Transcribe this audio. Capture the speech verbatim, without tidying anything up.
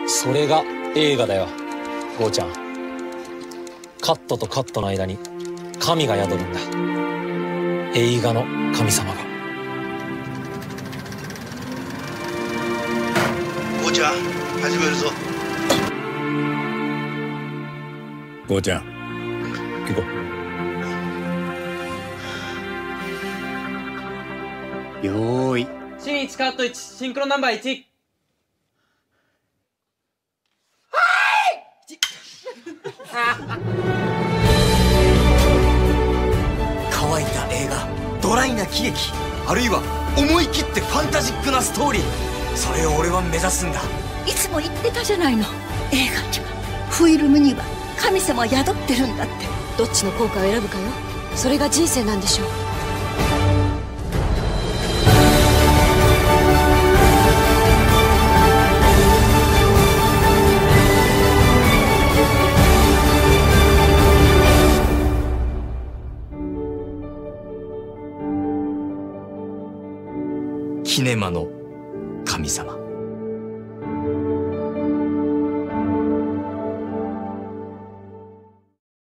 それが映画だよ、ゴーちゃん。カットとカットの間に神が宿るんだ。映画の神様が。 ゴーちゃん、始めるぞ。 ゴーちゃん、行こう。よーい。 シーンいちカットいち、シンクロナンバーいち。 乾いた映画、ドライな喜劇、あるいは思い切ってファンタジックなストーリー、それを俺は目指すんだ。 いつも言ってたじゃないの、映画にはフィルムには神様宿ってるんだって。 どっちの効果を選ぶかよ。それが人生なんでしょう。 キネマの神様。